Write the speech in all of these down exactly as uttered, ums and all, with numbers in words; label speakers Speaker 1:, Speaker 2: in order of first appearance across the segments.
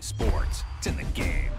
Speaker 1: Sky Sports. It's in the game.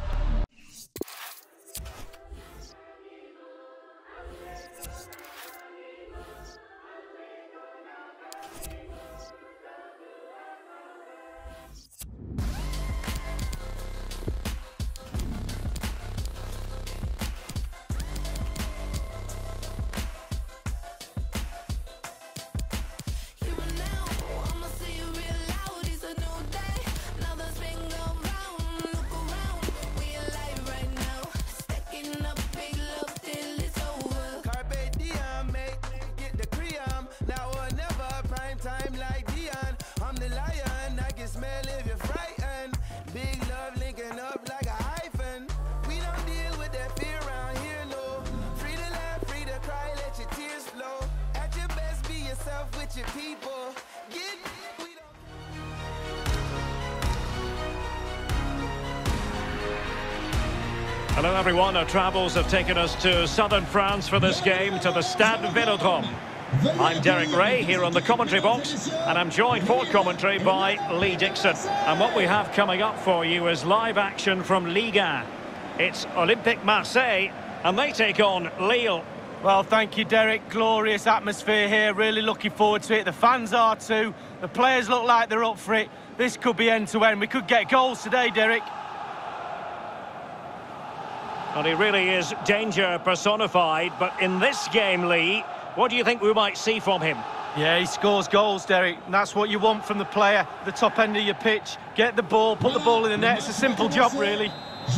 Speaker 2: Time like Dion, I'm the lion. I can smell if you're frightened. Big love linking up like a hyphen. We don't deal with that fear around here, no. Free to laugh, free to cry, let your tears flow. At your best, be yourself with your people. Get we don't.
Speaker 3: Hello everyone, our travels have taken us to southern France for this game, to the Stade Vélodrome. I'm Derek Ray here on the commentary box, and I'm joined for commentary by Lee Dixon. And what we have coming up for you is live action from Ligue one. It's Olympique Marseille, and they take on Lille.
Speaker 4: Well, thank you, Derek. Glorious atmosphere here. Really looking forward to it. The fans are too. The players look like they're up for it. This could be end-to-end. We could get goals today, Derek.
Speaker 3: Well, he really is danger personified, but in this game, Lee, what do you think we might see from him?
Speaker 4: Yeah, he scores goals, Derek. And that's what you want from the player, the top end of your pitch. Get the ball, put the ball in the net. It's a simple job, really.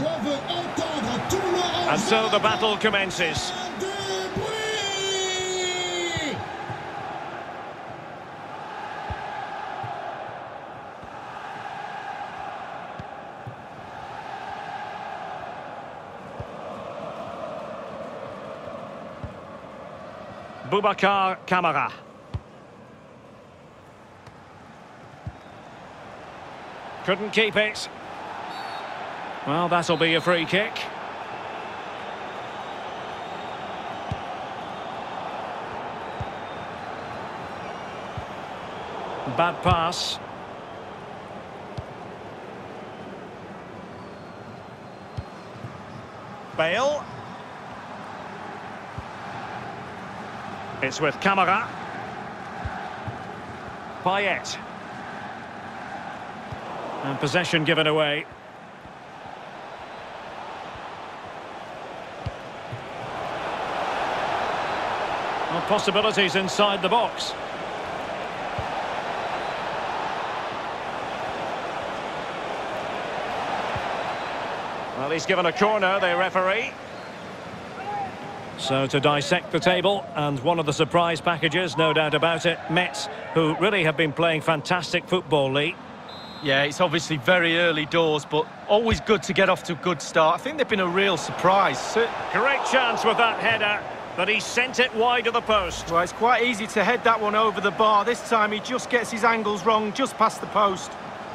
Speaker 3: And so the battle commences. Boubacar Kamara. Couldn't keep it. Well, that'll be a free kick. Bad pass. Bale. It's with Kamara. Payet. And possession given away. Well, possibilities inside the box. Well, he's given a corner, the referee. So to dissect the table, and one of the surprise packages, no doubt about it, Metz, who really have been playing fantastic football, Lee.
Speaker 4: Yeah, it's obviously very early doors, but always good to get off to a good start. I think they've been a real surprise.
Speaker 3: Great chance with that header, but he sent it wide of the post.
Speaker 4: Well, it's quite easy to head that one over the bar. This time he just gets his angles wrong, just past the post.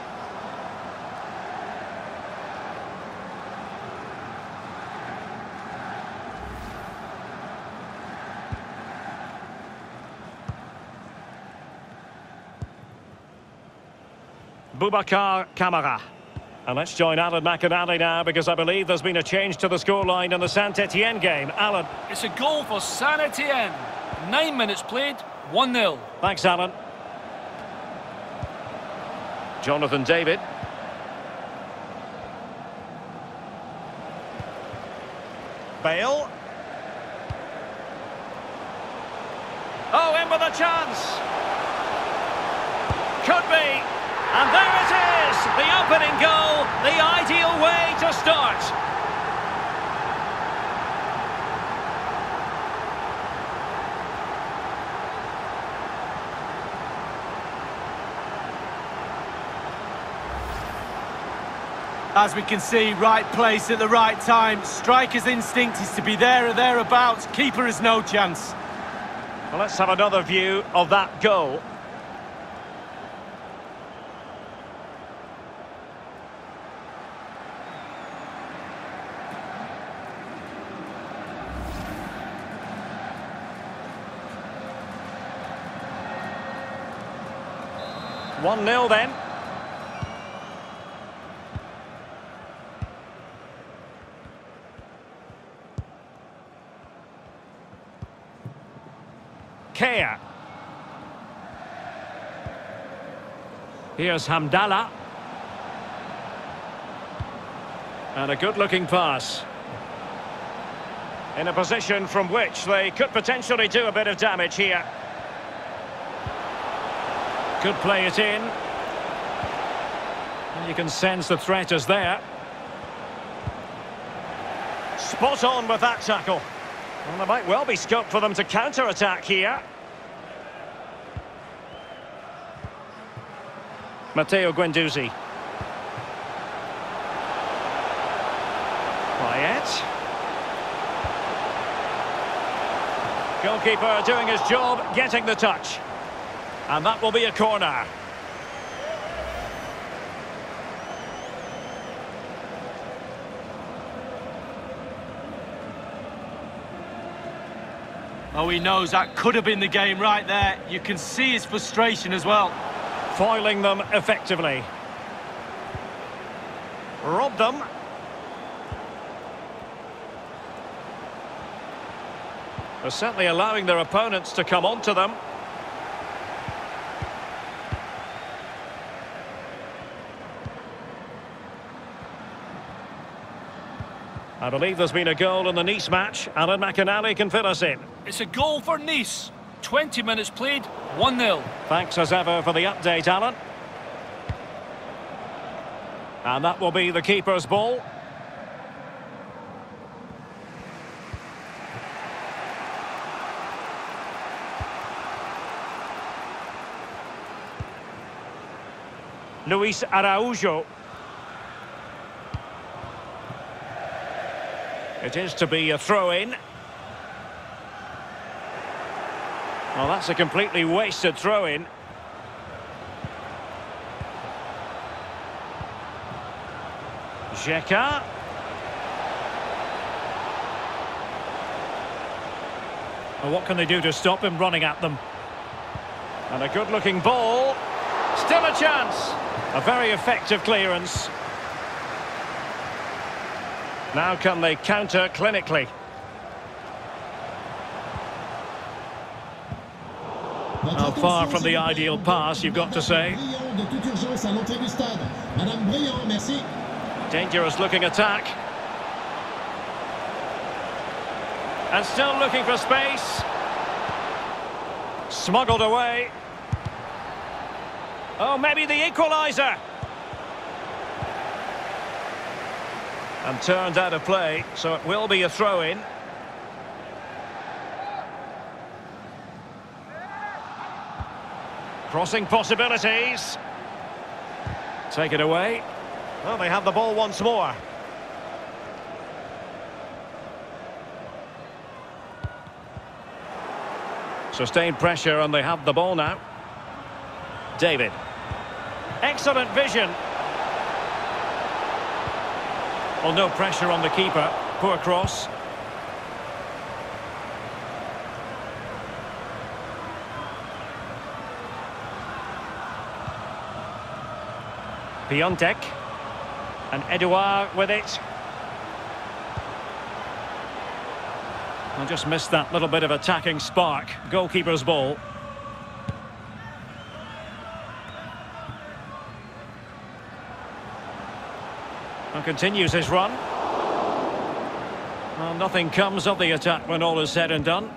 Speaker 3: Boubacar Kamara. And let's join Alan McInally now, because I believe there's been a change to the scoreline in the Saint-Etienne game. Alan.
Speaker 5: It's a goal for Saint-Etienne. Nine minutes played, one nil.
Speaker 3: Thanks, Alan. Jonathan David. Bale. Oh, in with a chance. Could be. And there it is, the opening goal, the ideal way to start.
Speaker 4: As we can see, right place at the right time. Striker's instinct is to be there or thereabouts. Keeper has no chance.
Speaker 3: Well, let's have another view of that goal. one nil then. Kea. Here's Hamdallah. And a good-looking pass. In a position from which they could potentially do a bit of damage here. Could play it in. And you can sense the threat is there. Spot on with that tackle. Well, there might well be scope for them to counter-attack here. Matteo Guendouzi. Payet. Goalkeeper doing his job, getting the touch. And that will be a corner.
Speaker 4: Oh, he knows that could have been the game right there. You can see his frustration as well.
Speaker 3: Foiling them effectively. Robbed them. They're certainly allowing their opponents to come onto them. I believe there's been a goal in the Nice match. Alan McInally can fill us in.
Speaker 5: It's a goal for Nice. twenty minutes played, one nil.
Speaker 3: Thanks as ever for the update, Alan. And that will be the keeper's ball. Luis Araujo. It is to be a throw-in. Well, that's a completely wasted throw-in. Xhaka. Well, what can they do to stop him running at them? And a good-looking ball. Still a chance. A very effective clearance. Now can they counter clinically? Well, far from the ideal pass, you've got to say. Dangerous looking attack. And still looking for space. Smuggled away. Oh, maybe the equaliser. And turned out of play, so it will be a throw-in. Crossing possibilities. Take it away. Well, they have the ball once more. Sustained pressure and they have the ball now. David. Excellent vision. Well, no pressure on the keeper. Poor cross. Piontek. And Edouard with it. I just missed that little bit of attacking spark. Goalkeeper's ball. And continues his run. Well, nothing comes of the attack when all is said and done.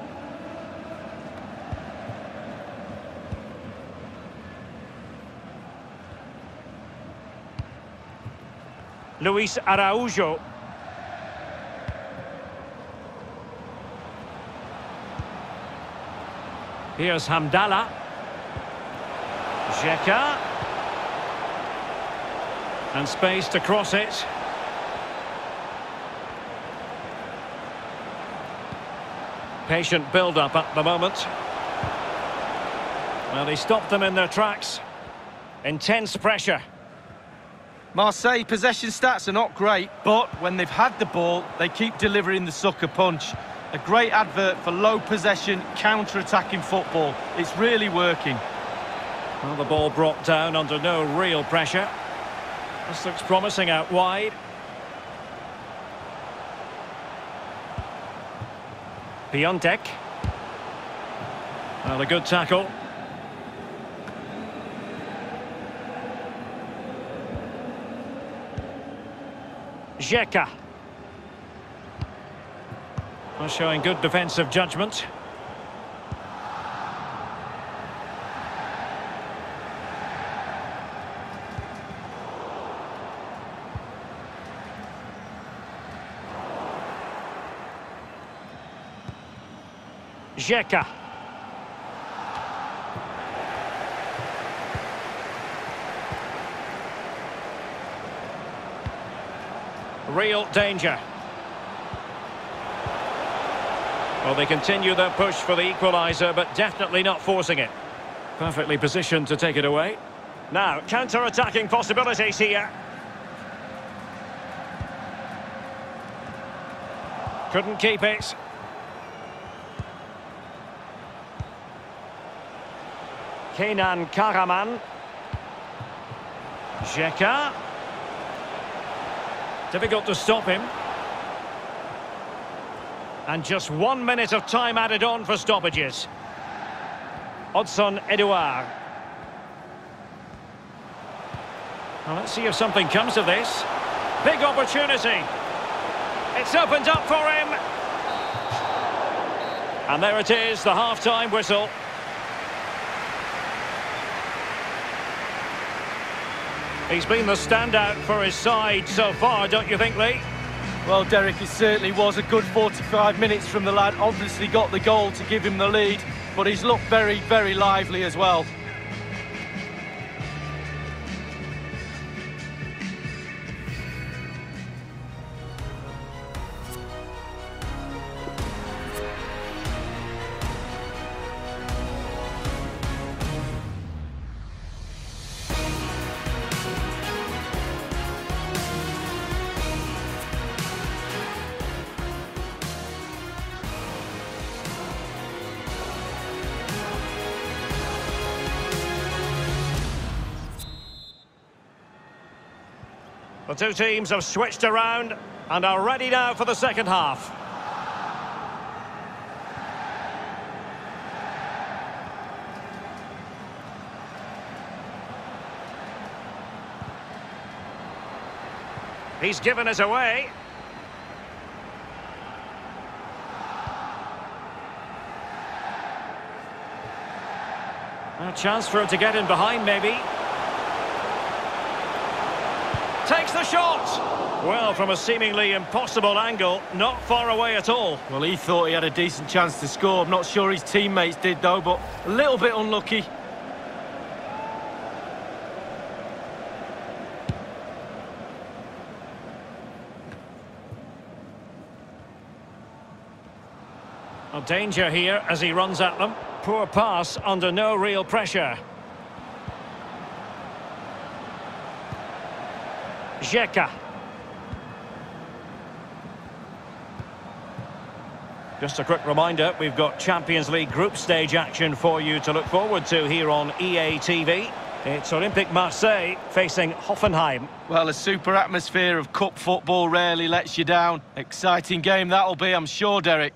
Speaker 3: Luis Araujo. Here's Hamdallah. Xhaka. And space to cross it. Patient build-up at the moment. Well, he stopped them in their tracks. Intense pressure.
Speaker 4: Marseille possession stats are not great, but when they've had the ball, they keep delivering the sucker punch. A great advert for low possession, counter-attacking football. It's really working.
Speaker 3: Well, the ball brought down under no real pressure. This looks promising out wide. Piontek. Well, a good tackle. Xhaka. Well, showing good defensive judgment. Xhaka. Real danger. Well, they continue their push for the equaliser, but definitely not forcing it. Perfectly positioned to take it away. Now, counter-attacking possibilities here. Couldn't keep it. Kenan Karaman. Xhaka. Difficult to stop him. And just one minute of time added on for stoppages. Odsonne Edouard. Well, let's see if something comes of this. Big opportunity. It's opened up for him. And there it is, the half-time whistle. He's been the standout for his side so far, don't you think, Lee?
Speaker 4: Well, Derek, it certainly was a good forty-five minutes from the lad. Obviously got the goal to give him the lead, but he's looked very, very lively as well.
Speaker 3: The two teams have switched around and are ready now for the second half. He's given it away. A chance for him to get in behind, maybe. Takes the shot! Well, from a seemingly impossible angle, not far away at all.
Speaker 4: Well, he thought he had a decent chance to score. I'm not sure his teammates did, though, but a little bit unlucky.
Speaker 3: A danger here as he runs at them. Poor pass under no real pressure. Xhaka. Just a quick reminder, we've got Champions League group stage action for you to look forward to here on E A T V. It's Olympique Marseille facing Hoffenheim.
Speaker 4: Well, a super atmosphere of cup football rarely lets you down. Exciting game that'll be, I'm sure, Derek.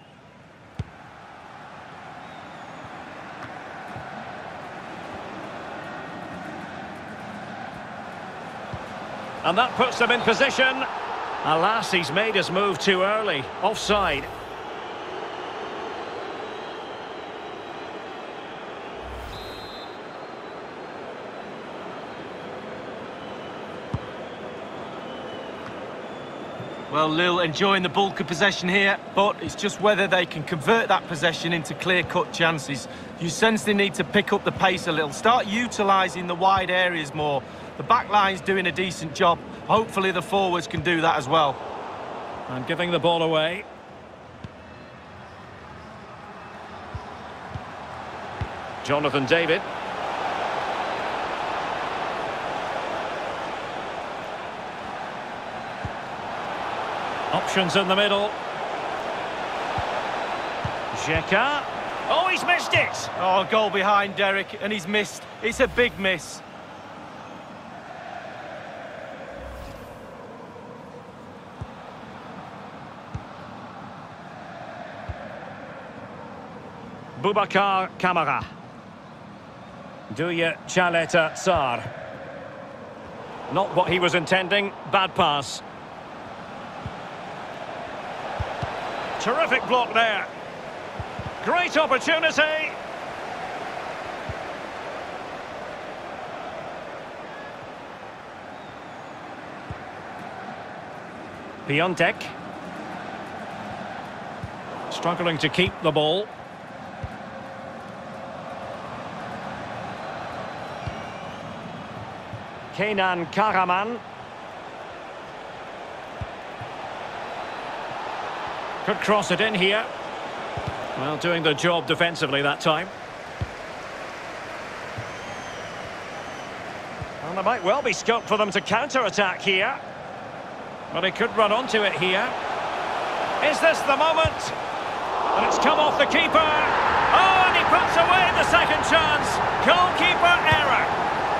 Speaker 3: And that puts them in position. Alas, he's made his move too early. Offside.
Speaker 4: Well, Lille enjoying the bulk of possession here, but it's just whether they can convert that possession into clear-cut chances. You sense they need to pick up the pace a little, start utilising the wide areas more. The back line's doing a decent job. Hopefully the forwards can do that as well.
Speaker 3: And giving the ball away. Jonathan David. Options in the middle. Xhaka. Oh, he's missed it!
Speaker 4: Oh, goal behind, Derek, and he's missed. It's a big miss.
Speaker 3: Boubacar Kamara. Douye Chaleta Tsar. Not what he was intending. Bad pass. Terrific block there. Great opportunity. Piontek. Struggling to keep the ball. Kenan Karaman. Could cross it in here. Well, doing the job defensively that time. And there might well be scope for them to counter-attack here. But he could run onto it here. Is this the moment? And it's come off the keeper. Oh, and he puts away the second chance. Goalkeeper error.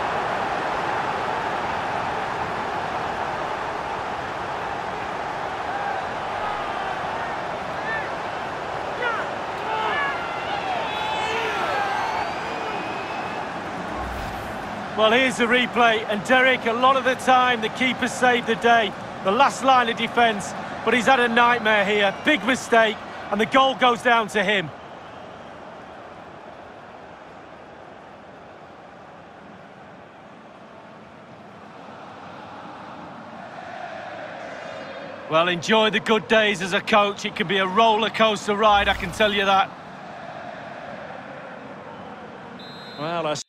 Speaker 4: Well, here's the replay, and Derek, a lot of the time the keeper saved the day. The last line of defence, but he's had a nightmare here. Big mistake, and the goal goes down to him. Well, enjoy the good days as a coach. It can be a roller coaster ride, I can tell you that.
Speaker 3: Well, a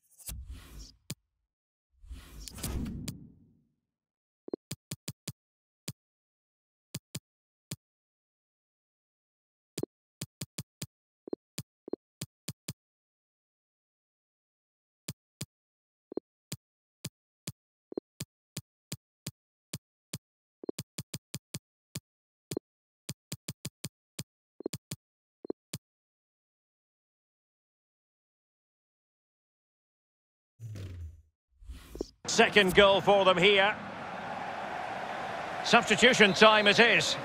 Speaker 3: second goal for them here. Substitution time it is.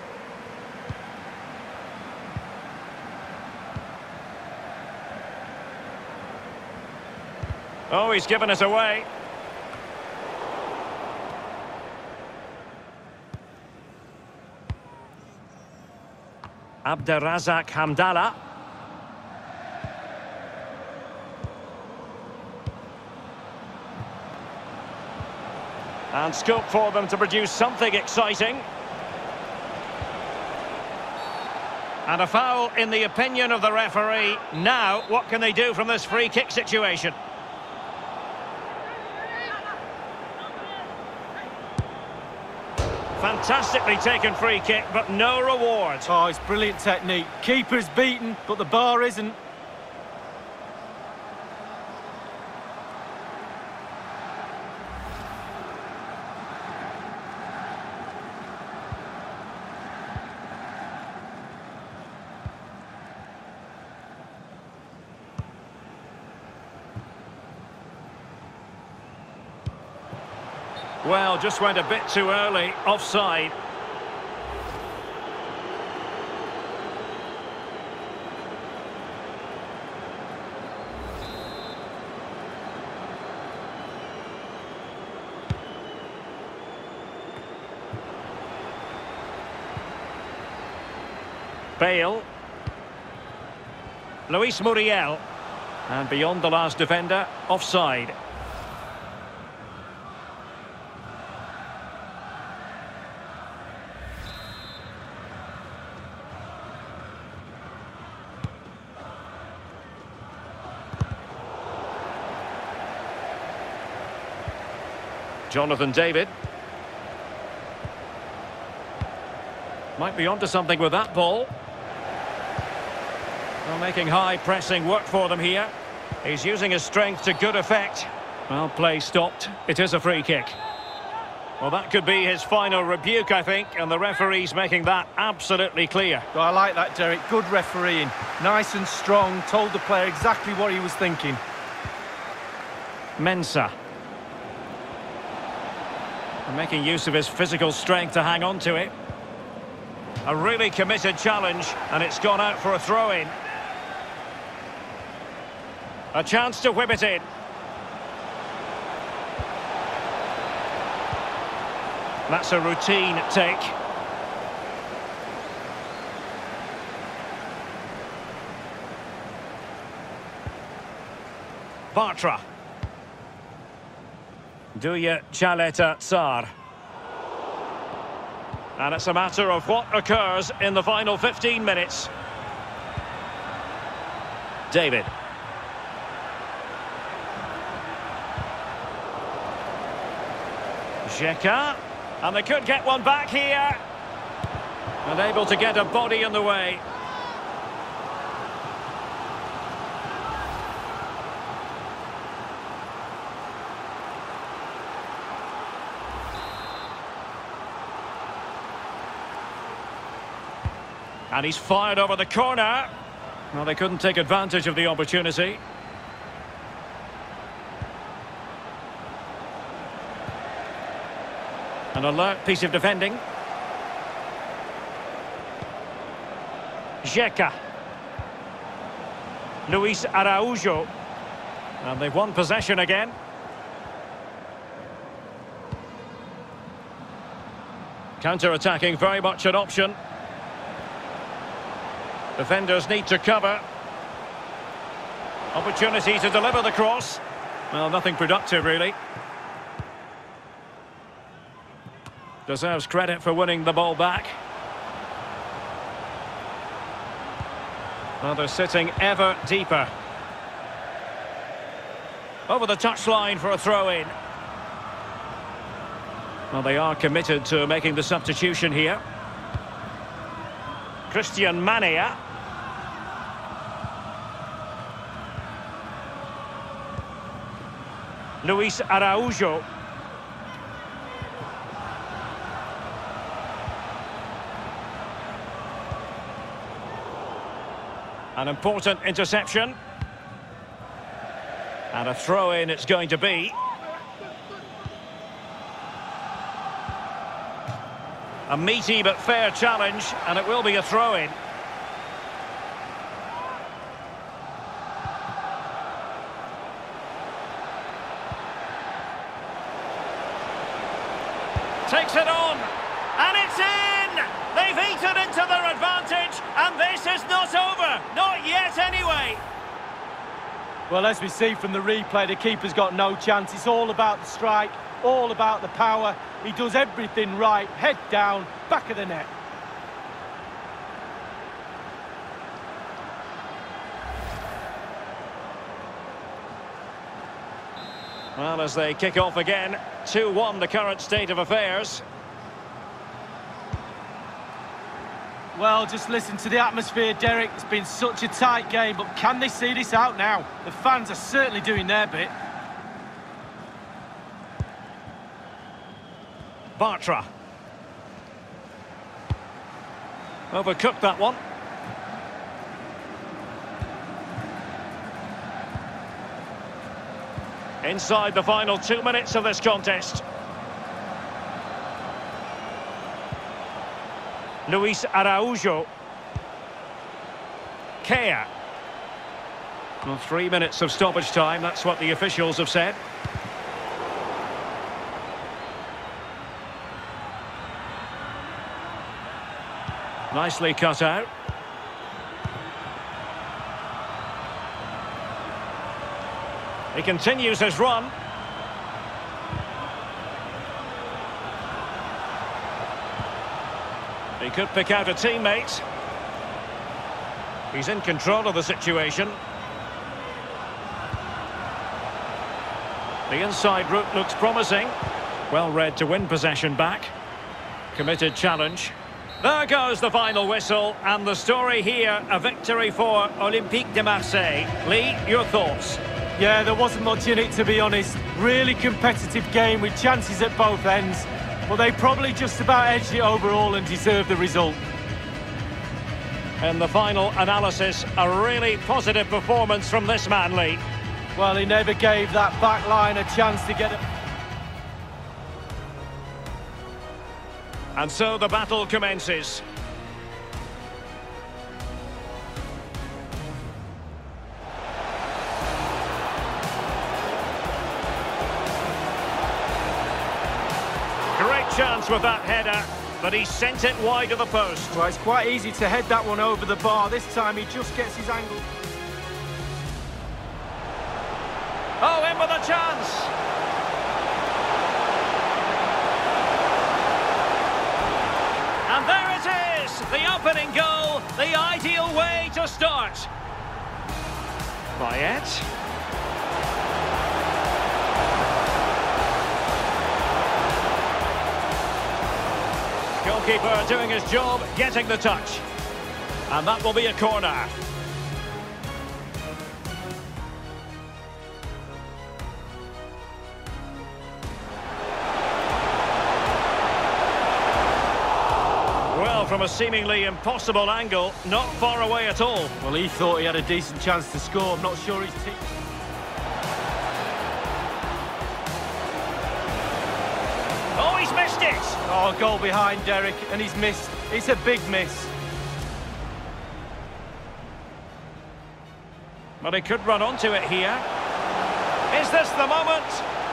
Speaker 3: Oh, he's given us away. Abderrazak Hamdallah. And scope for them to produce something exciting. And a foul in the opinion of the referee. Now, what can they do from this free kick situation? Fantastically taken free kick, but no reward.
Speaker 4: Oh, it's brilliant technique. Keeper's beaten, but the bar isn't.
Speaker 3: Well, just went a bit too early, offside. Bale. Luis Muriel. And beyond the last defender, offside. Jonathan David. Might be onto something with that ball. Well, making high pressing work for them here. He's using his strength to good effect. Well, play stopped. It is a free kick. Well, that could be his final rebuke, I think, and the referee's making that absolutely clear.
Speaker 4: Well, I like that, Derek. Good refereeing. Nice and strong. Told the player exactly what he was thinking.
Speaker 3: Mensah. And making use of his physical strength to hang on to it. A really committed challenge, and it's gone out for a throw-in. A chance to whip it in. That's a routine take. Bartra. Duya Chaleta Tsar. And it's a matter of what occurs in the final fifteen minutes. David. Xhaka. And they could get one back here. And able to get a body in the way. And he's fired over the corner. Well, they couldn't take advantage of the opportunity. An alert piece of defending. Xhaka. Luis Araujo. And they've won possession again. Counter-attacking, very much an option. Defenders need to cover. Opportunity to deliver the cross. Well, nothing productive, really. Deserves credit for winning the ball back. Well, they're sitting ever deeper. Over the touchline for a throw-in. Well, they are committed to making the substitution here. Christian Mania. Luis Araujo. An important interception. And a throw-in it's going to be. A meaty but fair challenge, and it will be a throw-in. Takes it on, and it's in! They've eaten into their advantage, and this is not over. Not yet, anyway.
Speaker 4: Well, as we see from the replay, the keeper's got no chance. It's all about the strike, all about the power. He does everything right, head down, back of the net.
Speaker 3: Well, as they kick off again, two one the current state of affairs.
Speaker 4: Well, just listen to the atmosphere, Derek. It's been such a tight game, but can they see this out now? The fans are certainly doing their bit.
Speaker 3: Bartra. Overcooked that one. Inside the final two minutes of this contest. Luis Araujo. Kea. Well, three minutes of stoppage time, that's what the officials have said. Nicely cut out. He continues his run. He could pick out a teammate. He's in control of the situation. The inside route looks promising. Well read to win possession back. Committed challenge. There goes the final whistle, and the story here, a victory for Olympique de Marseille. Lee, your thoughts?
Speaker 4: Yeah, there wasn't much in it, to be honest. Really competitive game with chances at both ends. But they probably just about edged it overall and deserved the result.
Speaker 3: In the final analysis, a really positive performance from this man, Lee.
Speaker 4: Well, he never gave that back line a chance to get it.
Speaker 3: And so the battle commences. chance with that header, but he sent it wide of the post.
Speaker 4: Well, it's quite easy to head that one over the bar. This time he just gets his angle.
Speaker 3: Oh, in with a chance. And there it is, the opening goal, the ideal way to start. Payet. Goalkeeper doing his job, getting the touch. And that will be a corner. Well, from a seemingly impossible angle, not far away at all.
Speaker 4: Well, he thought he had a decent chance to score. I'm not sure his team...
Speaker 3: Oh, he's missed it!
Speaker 4: Oh, goal behind Derek, and he's missed. It's a big miss.
Speaker 3: But he could run onto it here. Is this the moment?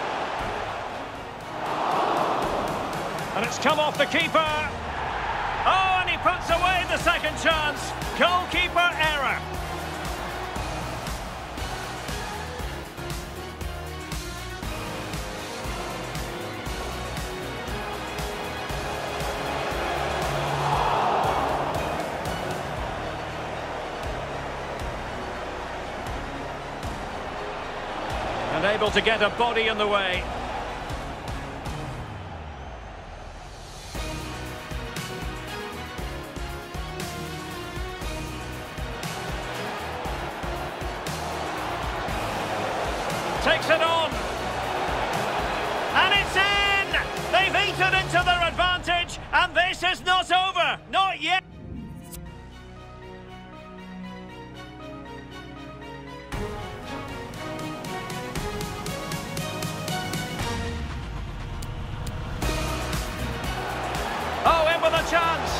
Speaker 3: And it's come off the keeper. Oh, and he puts away the second chance. Goalkeeper error. And able to get a body in the way. Takes it on. And it's in! They've eaten into their advantage, and this is not over. Not yet. Oh, in with a chance.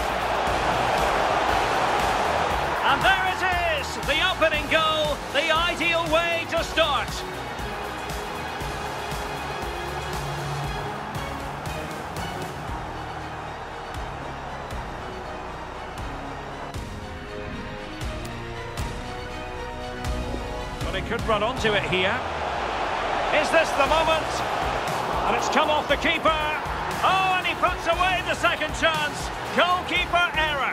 Speaker 3: And there it is, the opening goal, the ideal way to start. But he could run onto it here. Is this the moment? And it's come off the keeper. Oh, and he puts away the second chance. Goalkeeper error.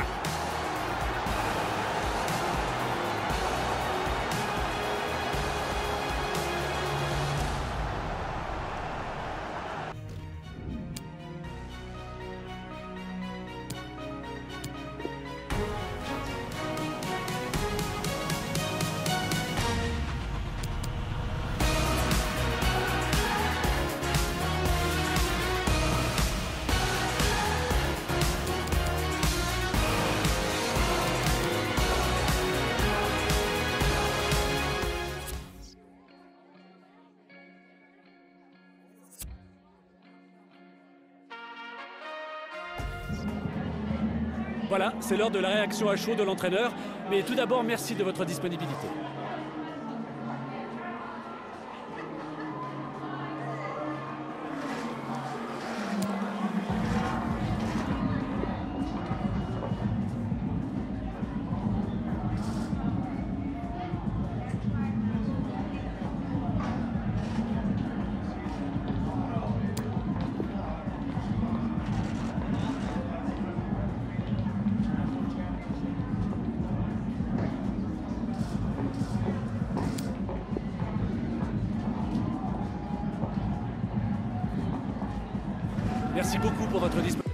Speaker 6: Voilà, c'est l'heure de la réaction à chaud de l'entraîneur. Mais tout d'abord, merci de votre disponibilité. Merci beaucoup pour votre disponibilité.